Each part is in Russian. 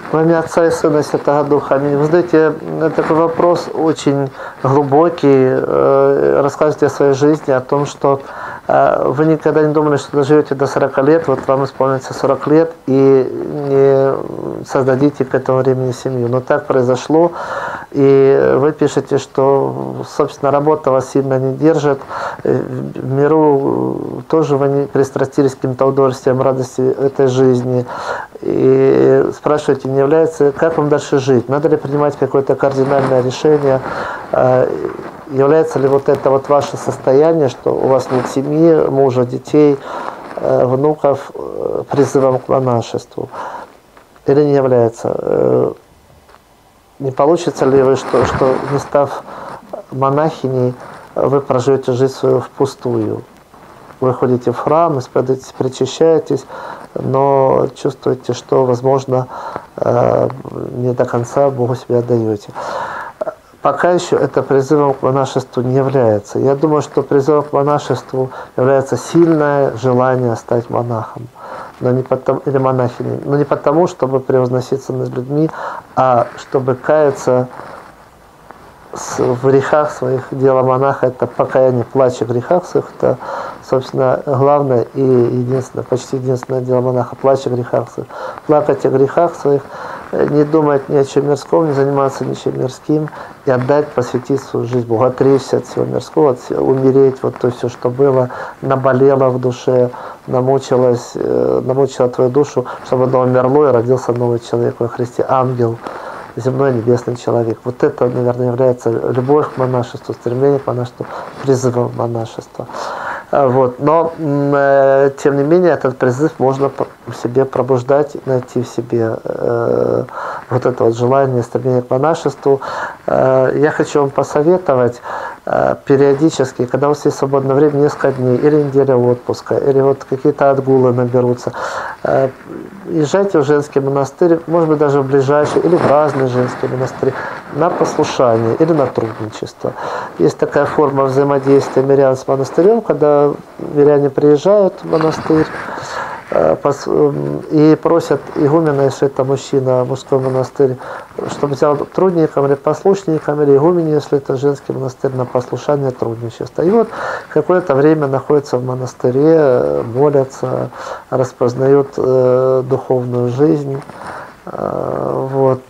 Во имя Отца и Сына и Святого Духа. Аминь. Вы знаете, такой вопрос очень глубокий. Рассказывайте о своей жизни, о том, что вы никогда не думали, что доживете до 40 лет, вот вам исполнится 40 лет, и не создадите к этому времени семью. Но так произошло, и вы пишете, что, собственно, работа вас сильно не держит. В миру тоже вы не пристрастились к каким-то удовольствиям, радости этой жизни. И спрашиваете, не является, как вам дальше жить? Надо ли принимать какое-то кардинальное решение? Является ли вот это вот ваше состояние, что у вас нет семьи, мужа, детей, внуков, призывом к монашеству? Или не является? Не получится ли вы, что не став монахиней, вы проживете жизнь свою впустую? Вы ходите в храм, исповедуетесь, причащаетесь, но чувствуете, что, возможно, не до конца Богу себя отдаете. Пока еще это призывом к монашеству не является. Я думаю, что призывом к монашеству является сильное желание стать монахом, но не потому, или монахиней, но не потому, чтобы превозноситься над людьми, а чтобы каяться в грехах своих. Дело монаха – это покаяние, плач о грехах своих. Это, собственно, главное и единственное, почти единственное дело монаха – плач о грехах своих. Плакать о грехах своих, не думать ни о чем мирском, не заниматься ничем мирским и отдать, посвятить свою жизнь Богу, отречься от всего мирского, умереть, вот то все, что было, наболело в душе, намучило твою душу, чтобы оно умерло и родился новый человек во Христе, ангел, земной небесный человек. Вот это, наверное, является любовь к монашеству, стремление к монашеству, призывом монашества. Вот. Но, тем не менее, этот призыв можно в себе пробуждать, найти в себе вот это вот желание, стремление к монашеству. Я хочу вам посоветовать периодически, когда у вас есть свободное время, несколько дней, или неделя отпуска, или вот какие-то отгулы наберутся, езжайте в женский монастырь, может быть, даже в ближайший, или в разные женские монастыри, на послушание или на трудничество. Есть такая форма взаимодействия мирян с монастырем, когда миряне приезжают в монастырь и просят игумена, если это мужчина, мужской монастырь, чтобы взял трудником или послушником, или игумене, если это женский монастырь, на послушание, трудничество. И вот какое-то время находятся в монастыре, молятся, распознают духовную жизнь, вот,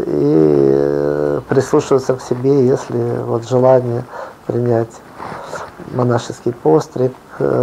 и прислушиваются к себе, если вот желание принять монашеский постриг.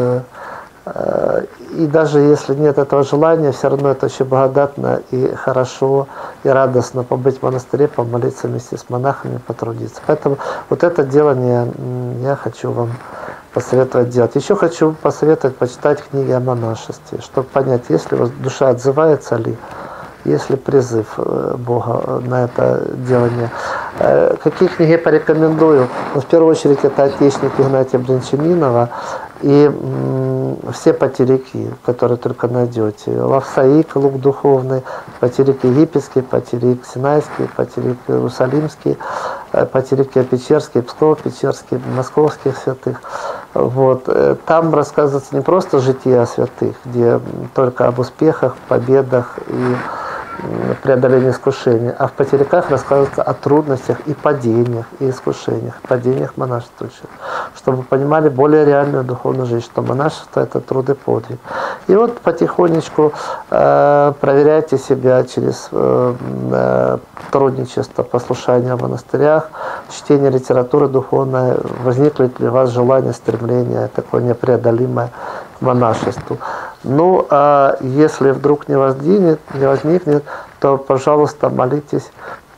И даже если нет этого желания, все равно это очень благодатно и хорошо, и радостно побыть в монастыре, помолиться вместе с монахами, потрудиться. Поэтому вот это делание я хочу вам посоветовать делать. Еще хочу посоветовать почитать книги о монашестве, чтобы понять, есть ли у вас душа, отзывается ли, есть ли призыв Бога на это делание. Какие книги порекомендую? Ну, в первую очередь это «Отечник» Игнатия Бринчанинова и все потеряки, которые только найдете. Лавсаик, Лук духовный, потеряк египетский, потеряк синайский, потеряк иерусалимский, потеряк Печерский, Псков-Печерский, московских святых. Вот. Там рассказывается не просто житие святых, где только об успехах, победах и преодоление искушений, а в потеряках рассказывается о трудностях и падениях, и искушениях, падениях монашествующих, чтобы понимали более реальную духовную жизнь, что монашество – это труд и подвиг. И вот потихонечку проверяйте себя через трудничество, послушание в монастырях, чтение литературы духовной, возникнет ли у вас желание, стремление такое непреодолимое к монашеству. Ну, а если вдруг не возникнет, то, пожалуйста, молитесь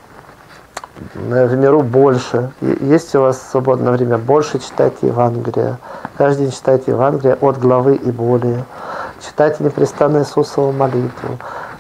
в миру больше. Есть у вас свободное время, больше читайте Евангелие. Каждый день читайте Евангелие от главы и более. Читайте непрестанно Иисусову молитву.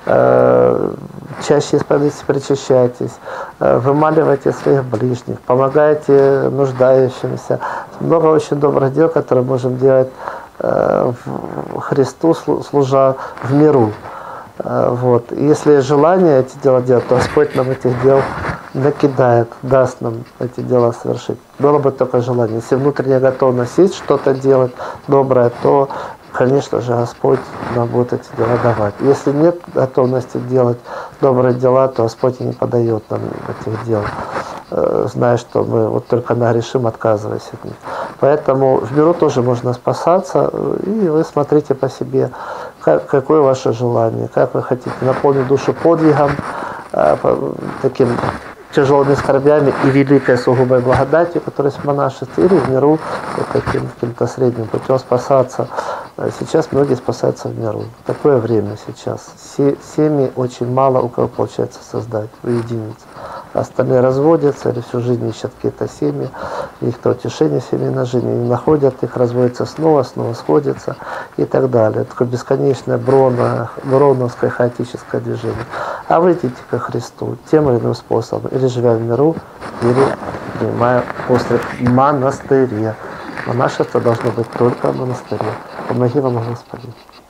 Чаще исповедуйтесь, причащайтесь. Вымаливайте своих ближних. Помогайте нуждающимся. Много очень добрых дел, которые можем делать Христу, служа в миру. Вот. Если есть желание эти дела делать, то Господь нам этих дел накидает, даст нам эти дела совершить. Было бы только желание. Если внутренняя готовность есть что-то делать доброе, то, конечно же, Господь нам будет эти дела давать. Если нет готовности делать, добрые дела, то Господь и не подает нам этих дел, зная, что мы вот только нагрешим, отказываясь от них. Поэтому в миру тоже можно спасаться, и вы смотрите по себе, какое ваше желание, как вы хотите наполнить душу подвигом, таким тяжелыми скорбями и великой сугубой благодатью, которая есть в монашестве, или в миру вот таким каким-то средним путем спасаться. Сейчас многие спасаются в миру. Такое время сейчас. Семьи очень мало у кого получается создать, уединиться. Остальные разводятся или всю жизнь ищут какие-то семьи, их-то утешение семейной жизни, не находят их, разводятся снова сходятся и так далее. Такое бесконечное броновское хаотическое движение. А вы идите ко Христу тем или иным способом, или живя в миру, или принимая остров в монастыре. Монашество должно быть только в монастыре. Помоги вам, Господи.